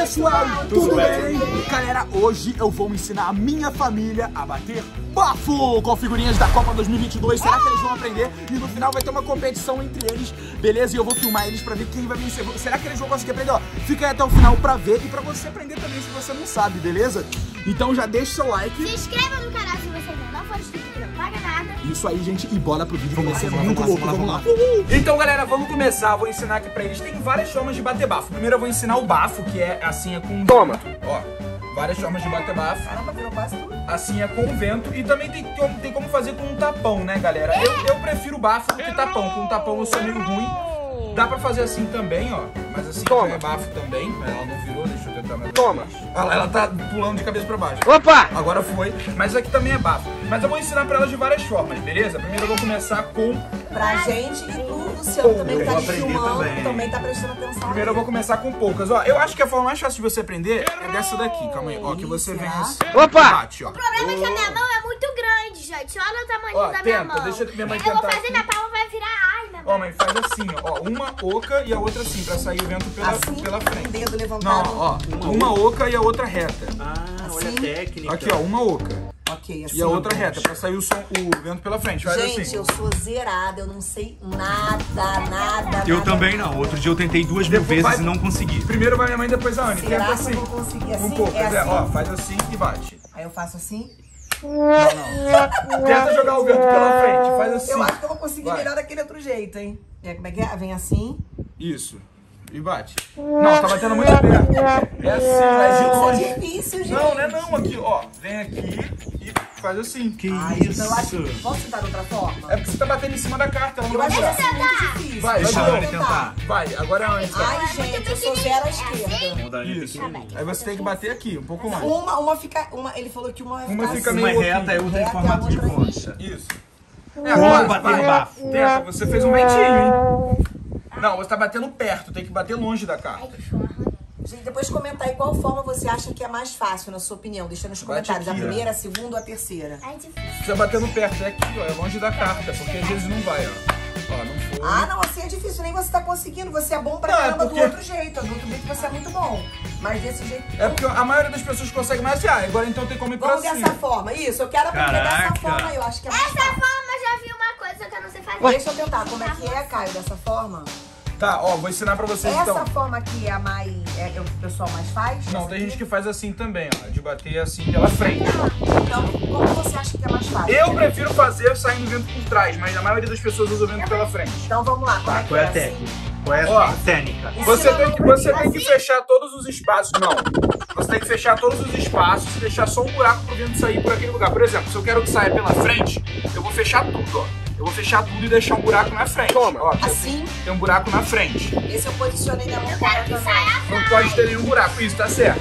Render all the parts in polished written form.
pessoal, tudo bem? Galera, hoje eu vou ensinar a minha família a bater bafo com figurinhas da Copa 2022. Será que eles vão aprender? E no final vai ter uma competição entre eles, beleza? E eu vou filmar eles pra ver quem vai vencer. Será que eles vão conseguir aprender? Ó, fica aí até o final pra ver e pra você aprender também se você não sabe, beleza? Então já deixa seu like. Se inscreva no canal se você ainda não for inscrito, não paga nada. Isso aí, gente, e bora pro vídeo, vai ser muito louco, vamos lá. Então, galera, vamos começar. Vou ensinar aqui pra eles. Tem várias formas de bater bafo. Primeiro eu vou ensinar o bafo, que é assim, é com... Toma! Ó, várias formas de bater bafo. Assim é com o vento. E também tem como fazer com um tapão, né, galera? Eu prefiro bafo do que tapão. Com tapão eu sou meio ruim. Dá pra fazer assim também, ó. Mas assim já é bafo também. Ela não virou, deixa eu tentar mais. Toma! Olha lá, ela tá pulando de cabeça pra baixo. Opa! Agora foi. Mas aqui também é bafo. Mas eu vou ensinar pra elas de várias formas, beleza? Primeiro eu vou começar com... Pra gente e pro Luciano também que tá filmando, também tá prestando atenção. Primeiro eu vou começar com poucas. Ó, eu acho que a forma mais fácil de você aprender é dessa daqui. Calma aí, ó, que você vem assim. Opa! Bate, ó. O problema é que a minha mão é muito grande, gente. Olha o tamanho da minha mão. Deixa minha mãe Eu vou tentar fazer, aqui. minha palma vai virar ai, minha mão. Ó, mãe, faz assim, ó. Uma oca e a outra assim, pra sair o vento pela Um frente. dedo Não, levantado. ó, uma oca e a outra reta. Olha a técnica. Aqui, ó, uma oca. Ok, assim. E a outra reta, pra sair o vento pela frente. Faz Gente, assim. eu sou zerada, eu não sei nada. Eu também não. Outro dia eu tentei 2.000 vezes vai- e não consegui. Primeiro vai minha mãe, depois a Anne. Será Tenta que assim. eu vou conseguir assim? Um pouco, É assim? ó, faz assim e bate. Aí eu faço assim. Tenta jogar o vento pela frente, faz assim. Eu acho que eu vou conseguir Vai. melhor daquele outro jeito, hein? Como é que é? Vem assim. Isso. E bate. Não, tá batendo muito perto. É assim, vai de Isso longe. é difícil, gente. Não, não é não. Aqui, ó. Vem aqui e faz assim. Que Então eu acho isso? que... Vamos tentar de outra forma? É porque você tá batendo em cima da carta, ela não Eu vai acho virar. que isso é muito difícil. Vai, Deixa vai, a Anne tentar. Vai, agora é a Anne. Ai, gente, eu sou zero à esquerda. Vamos dar ele Isso. pequenininho. Aí você tem que bater aqui, um pouco mais. Uma fica... Ele falou que uma vai Uma ficar fica assim. meio Uma é reta e outra em Reta, formato de a outra- concha. Isso. Como bater vai. bafo? Tenta, você fez um ventinho, hein? Não, você tá batendo perto, tem que bater longe da carta. Gente, depois comenta aí qual forma você acha que é mais fácil, na sua opinião. Deixa nos comentários. aqui, A ó. primeira, a segunda ou a terceira? É difícil. Você batendo perto, é aqui, ó, é longe da carta, porque às vezes não vai, ó. Ó, não foi. Ah, não, assim é difícil. Nem você tá conseguindo. Você é bom pra Não, é caramba porque- do outro jeito. Do outro jeito você é muito bom. Mas desse jeito... É porque a maioria das pessoas consegue mais assim, agora então tem como ir pra Vamos cima. dessa forma. Isso, eu quero aprender dessa Caraca. forma aí. Eu acho que é mais Essa fácil. forma eu já vi uma coisa que eu não sei fazer. Deixa eu tentar. Como é que é, Caio, dessa forma? Tá, ó, vou ensinar pra vocês Essa então. forma aqui é a mais... É o pessoal mais faz? Não, Essa tem aqui? gente que faz assim também, ó, de bater assim pela frente. Então, como você acha que é mais fácil? Eu prefiro fazer saindo vento por trás, mas a maioria das pessoas usa o vento pela frente. Então vamos lá. Como é que Qual é a assim? técnica? Qual é Ó. a técnica? Você tem que fechar todos os espaços. Não. Você tem que fechar todos os espaços e deixar só um buraco pro vento sair por aquele lugar. Por exemplo, se eu quero que saia pela frente, eu vou fechar tudo, ó. Eu vou fechar tudo e deixar um buraco na frente. Toma. Ó, Assim? tem um buraco na frente. Esse eu posicionei minha mão Eu fora quero que também. saia Não pode ter nenhum buraco. Isso, tá certo.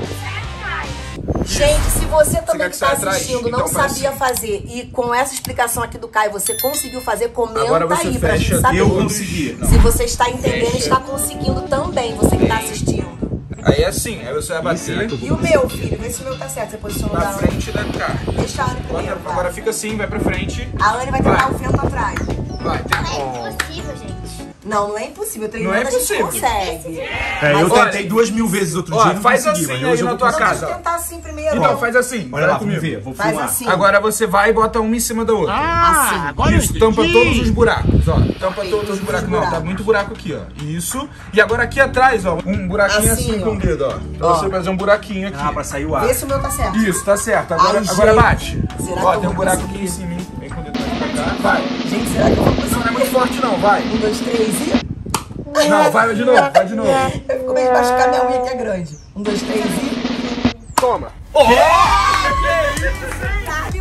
atrás. Gente, se você também quer que que tá saia atrás? assistindo não Então faz sabia assim. fazer e com essa explicação aqui do Caio você conseguiu fazer, comenta Agora você aí pra fecha, gente saber. Eu consegui. Se você está entendendo, Fecha. está conseguindo também, você que tá assistindo. Aí é assim, aí você vai bater E o meu, filho, vê se o meu tá certo. Você posicionou na da Anne. frente da carta. Deixa a Anne primeiro, Agora vai. fica assim, vai pra frente. A Anne vai tentar Vai. o vento atrás. Vai, tem. É impossível, gente. Não, não é impossível. Treinando Não é a gente impossível. consegue. Eu Mas, tentei 2.000 vezes outro Ó, dia e não faz consegui, assim mas aí hoje eu na vou tua conseguir. casa. Vamos tentar assim primeiro. Então faz assim. Olha vai lá, vamos comigo. ver. Vou Faz filmar. assim. Agora você vai e bota uma em cima da outra. Assim. Isso, tampa todos os buracos, ó. Tampa Ok, todos os buracos. Não, tá buracos. muito buraco aqui, ó. Isso. E agora aqui atrás, ó, um buraquinho assim, Assim, com ó. o dedo, ó. Pra Ó. você fazer um buraquinho aqui. Ah, pra sair o ar. Vê se o meu tá certo. Isso, tá certo. Agora, Ai, agora gente. bate. Será Ó, que eu tem um vou buraco conseguir? aqui em cima, hein? Vem com o dedo mais pra cá. Vai. Gente, será que eu vou Não, conseguir? não é muito forte não, vai. 1, 2, 3 e... Não, vai de novo, vai de novo. Eu fico meio de machucar minha unha que é grande. 1, 2, 3 e... Toma. Oh! Que isso, Dá-lhe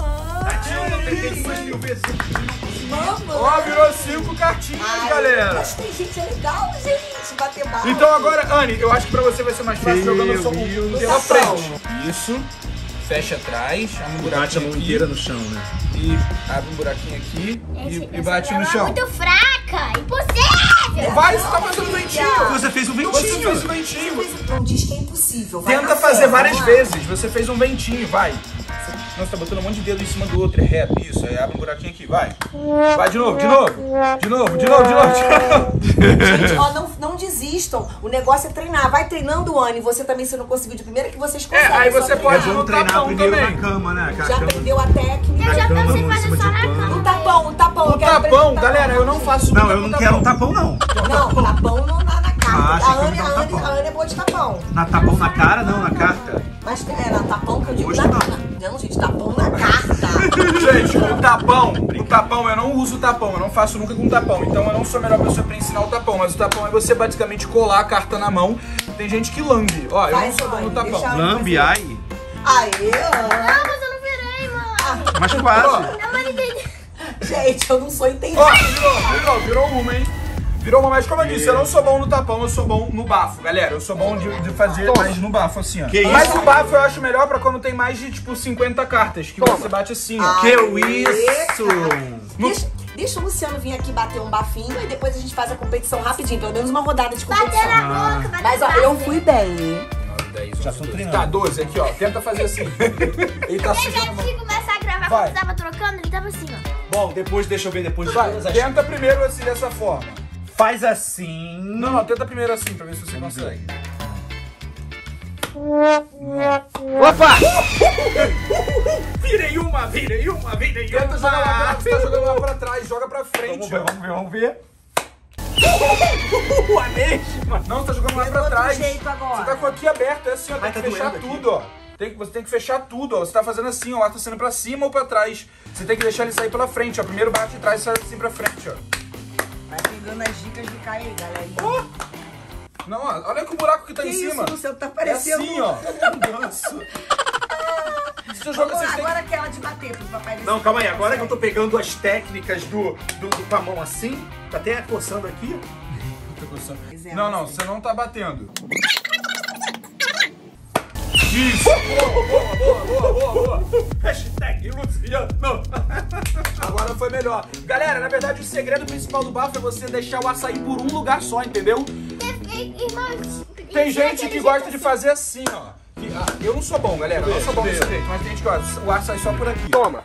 mamãe! Eu tentei 2.000 vezes. Mamãe! Ó, virou 5 cartinhas, Ai, galera. Mas tem gente, é legal, gente, bater bala. Então agora, Anne, eu acho que pra você vai ser mais fácil jogando só pela frente. Isso. Fecha atrás, abre um Bate a buraquinho mão aqui inteira no chão, né? e abre um buraquinho aqui e bate no Ela é chão. muito fraca, impossível. Vai, você tá fazendo ventinho. Você fez um Você fez ventinho. um ventinho. Não diz que é impossível. Vai Tenta na fazer fé, várias vamos lá. vezes. Você fez um ventinho, vai. Não, você tá botando um monte de dedo em cima do outro, é reto. Isso, aí abre um buraquinho aqui, vai. Vai de novo, de novo. De novo, de novo, de novo, de novo. Gente, ó, não desistam. O negócio é treinar. Vai treinando, Anne. Você também, se não conseguiu de primeira, que vocês conseguem. Aí você pode ir Vamos no treinar tapão primeiro também. na cama, né? Que a Já cama- aprendeu a técnica. Eu já cama, pensei mão em fazer cima só de um na pano. cama. O tapão. O Eu quero tapão, aprender o galera, eu não faço Não, nunca eu com não quero um tapão, não. Não, tapão não na carta. Ah, achei A que eu Anne, ia dar um tapão. a Anne é boa de tapão. Na tapão na cara, não, na carta. Mas na tapão que eu digo Hoje na não. Não, gente, tapão na carta. Gente, o tapão, eu não uso o tapão, eu não faço nunca com tapão. Então eu não sou a melhor pessoa pra ensinar o tapão, mas o tapão é você basicamente colar a carta na mão. Tem gente que lambe. Ó, eu não sou bom no tapão. deixa a- Lambe, ai. Aê, Ah, mas eu não virei, mano. Mas quase. Eu não entendi. gente, eu não sou entendida. Ó, virou uma, hein? Virou uma, mas como eu disse, eu não sou bom no tapão, eu sou bom no bafo, galera. Eu sou bom de fazer mais no bafo, assim, ó. Que Mas isso? o bafo eu acho melhor pra quando tem mais de, tipo, 50 cartas, que você bate assim, ó. Que isso? Deixa o Luciano vir aqui bater um bafinho e depois a gente faz a competição rapidinho, pelo menos uma rodada de competição. Bater na boca, Mas ó, eu fui bem. Já tô treinando. Tá, 12 aqui, ó. Tenta fazer assim. Ele tá Desde sujando a mão. antes de começar a gravar, Vai. quando tava trocando, ele tava assim, ó. Bom, depois deixa eu ver depois de Vai, todas as... tenta primeiro assim, dessa forma. Faz assim. Não, tenta primeiro assim, pra ver se você consegue. Opa! Virei uma. Tenta jogar lá pra trás, você tá jogando lá pra trás, joga pra frente. Vamos ver. A mesma. Não, você tá jogando lá pra outro trás. jeito agora. Você tá com aqui aberto, é assim, ó. Tem Ai, que tá fechar doendo tudo, ó. Você tem que fechar tudo, ó. Você tá fazendo assim, ó. O ar tá saindo pra cima ou pra trás. Você tem que deixar ele sair pela frente, ó. Primeiro bate de trás e sai assim pra frente, ó. Vai pegando as dicas de Caio aí, galera. Não, ó. Olha que o buraco que tá Que em isso, cima. Luciano, tá É parecendo... assim, ó. Você joga, Vamos vocês lá, têm agora aquela de bater pro papai ver Não, se calma aí. você Agora que eu tô consegue. pegando as técnicas do com a mão assim, tá até coçando aqui. que... Não, você não tá batendo. Isso! Boa. Hashtag Luciano. Agora foi melhor. Galera, na verdade o segredo principal do bafo é você deixar o açaí por um lugar só, entendeu? Irmãos, Tem gente que gosta de fazer assim, ó. Eu não sou bom, galera. Eu não sou bom desse jeito, mas tem gente que gosta. O ar sai só por aqui. Toma.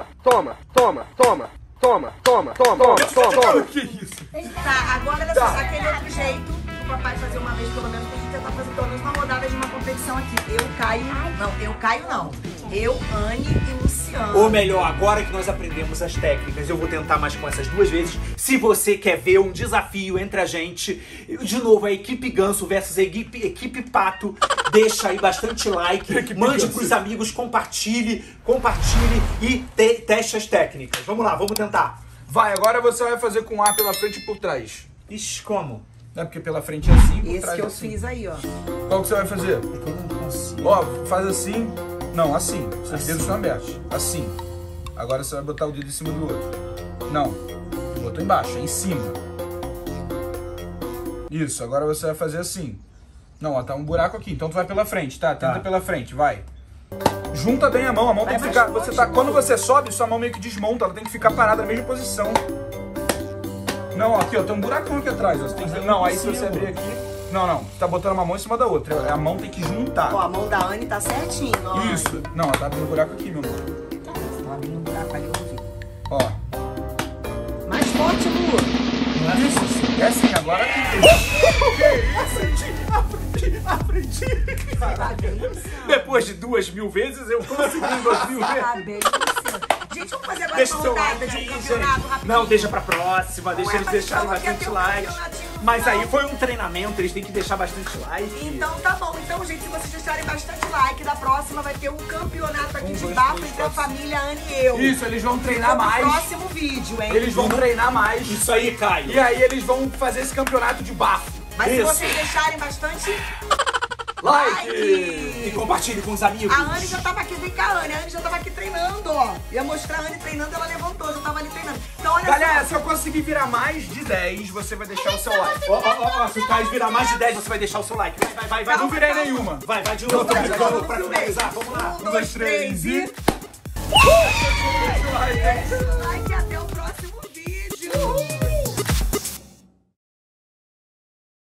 Que isso? Tá, agora olha só, aquele outro jeito o papai fazer uma vez pelo menos pra gente tentar fazer pelo menos uma rodada de uma competição aqui. Eu, Caio, não. Eu, Anne e Luciano. Ou melhor, agora que nós aprendemos as técnicas, eu vou tentar mais com essas duas vezes. Se você quer ver um desafio entre a gente, de novo, a equipe Ganso versus a equipe Pato, deixa aí bastante like, mande pros amigos, compartilhe e teste as técnicas. Vamos lá, vamos tentar. Vai, agora você vai fazer com o ar pela frente e por trás. Ixi, como? Não é porque pela frente é assim, por Esse trás que é eu assim. fiz aí, ó. Qual que você vai fazer? Eu não consigo. Ó, faz assim. Não, assim. Seus dedos estão abertos. Assim. Agora você vai botar o dedo em cima do outro. Não. Botou embaixo, é em cima. Isso, agora você vai fazer assim. Não, ó, tá um buraco aqui. Então tu vai pela frente, tá? Tenta pela frente, vai. Junta bem a mão tem que ficar. Quando você sobe, sua mão meio que desmonta, ela tem que ficar parada na mesma posição. Não, ó, aqui, ó, tem um buracão aqui atrás, ó. Você tem que... Não, aí se você abrir aqui. Não, você tá botando uma mão em cima da outra. A mão tem que juntar. Ó, a mão da Anne tá certinho, ó. Isso. Não, ela tá abrindo um buraco aqui, meu amor. Tá abrindo um buraco ali, eu vi. Ó. Mais forte, Lu. Isso. É assim, agora aqui. Aprendi. Tá bem, Luciano. Depois de 2.000 vezes, eu consegui 2.000 vezes. Tá bem, Luciano. Gente, vamos fazer agora Deixa uma o seu rodada like de aí, um campeonato gente. rapidinho. Não, deixa pra próxima, deixa Ué, eles mas deixarem falou que ia bastante ter um likes. campeonatinho no Mas final. aí foi um treinamento, eles têm que deixar bastante like. Então tá bom. Então, gente, se vocês deixarem bastante like, da próxima vai ter um campeonato aqui de 2, bafo 3, entre a 4, família Anne e eu. Isso, eles vão treinar No mais. próximo vídeo, hein? Eles vão treinar mais. Isso aí, Caio. E aí eles vão fazer esse campeonato de bafo. Mas se isso. vocês deixarem bastante Like! E compartilhe com os amigos. A Anne já tava aqui, vem cá, Anne. A Anne já tava aqui treinando, ó. Ia mostrar a Anne treinando, ela levantou, já tava ali treinando. Então, olha Galera, só. se eu conseguir virar mais de 10, você vai deixar o seu like. Ó, se o Caio virar mais de 10, você vai deixar o seu like. Vai. Não virei nenhuma. Vai de novo pra Vamos finalizar. Vamos lá. 1, 2, 3 e... Deixa o like. Like até